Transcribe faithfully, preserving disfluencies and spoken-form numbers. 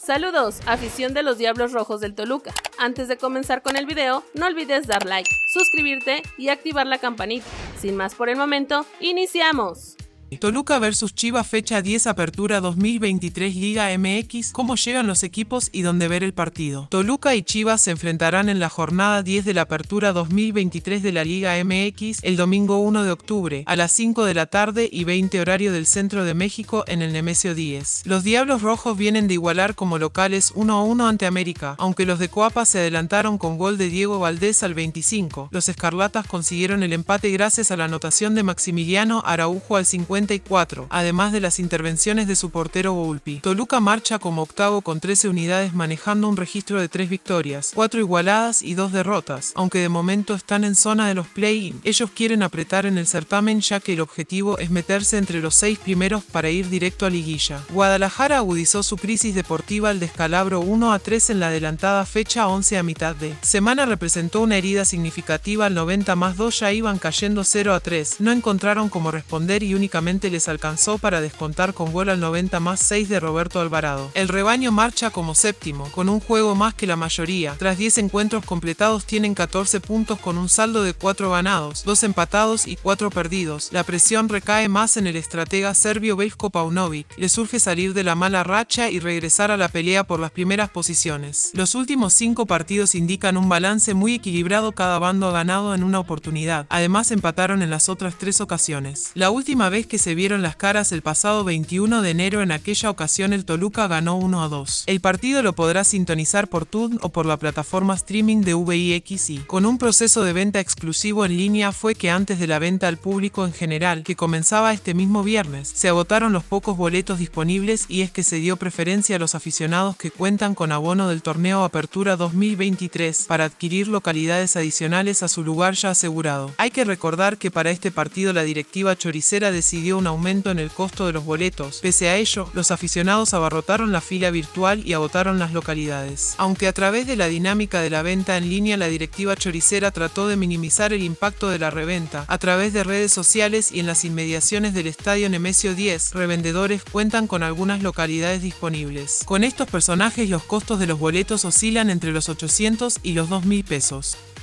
Saludos, afición de los Diablos Rojos del Toluca. Antes de comenzar con el video, no olvides dar like, suscribirte y activar la campanita. Sin más por el momento, ¡iniciamos! Toluca versus Chivas fecha diez Apertura dos mil veintitrés Liga M X, cómo llegan los equipos y dónde ver el partido. Toluca y Chivas se enfrentarán en la jornada diez de la Apertura dos mil veintitrés de la Liga M X el domingo uno de octubre a las cinco de la tarde y veinte horario del centro de México en el Nemesio Díez. Los Diablos Rojos vienen de igualar como locales uno a uno ante América, aunque los de Coapa se adelantaron con gol de Diego Valdés al veinticinco. Los Escarlatas consiguieron el empate gracias a la anotación de Maximiliano Araujo al cincuenta y cuatro, además de las intervenciones de su portero Volpi. Toluca marcha como octavo con trece unidades manejando un registro de tres victorias, cuatro igualadas y dos derrotas, aunque de momento están en zona de los play-in. Ellos quieren apretar en el certamen ya que el objetivo es meterse entre los seis primeros para ir directo a liguilla. Guadalajara agudizó su crisis deportiva al descalabro uno a tres en la adelantada fecha once a mitad de semana representó una herida significativa al noventa más dos, ya iban cayendo cero a tres, no encontraron cómo responder y únicamente les alcanzó para descontar con gol al noventa más seis de Roberto Alvarado. El rebaño marcha como séptimo, con un juego más que la mayoría. Tras diez encuentros completados tienen catorce puntos con un saldo de cuatro ganados, dos empatados y cuatro perdidos. La presión recae más en el estratega serbio Veljko Paunovic. Le surge salir de la mala racha y regresar a la pelea por las primeras posiciones. Los últimos cinco partidos indican un balance muy equilibrado, cada bando ha ganado en una oportunidad. Además empataron en las otras tres ocasiones. La última vez que se vieron las caras el pasado veintiuno de enero, en aquella ocasión el Toluca ganó uno a dos. El partido lo podrás sintonizar por T U D o por la plataforma streaming de V I X I. Con un proceso de venta exclusivo en línea fue que antes de la venta al público en general, que comenzaba este mismo viernes, se agotaron los pocos boletos disponibles y es que se dio preferencia a los aficionados que cuentan con abono del torneo Apertura dos mil veintitrés para adquirir localidades adicionales a su lugar ya asegurado. Hay que recordar que para este partido la directiva choricera decidió un aumento en el costo de los boletos. Pese a ello, los aficionados abarrotaron la fila virtual y agotaron las localidades. Aunque a través de la dinámica de la venta en línea la directiva choricera trató de minimizar el impacto de la reventa, a través de redes sociales y en las inmediaciones del estadio Nemesio Díez, revendedores cuentan con algunas localidades disponibles. Con estos personajes los costos de los boletos oscilan entre los ochocientos y los dos mil pesos.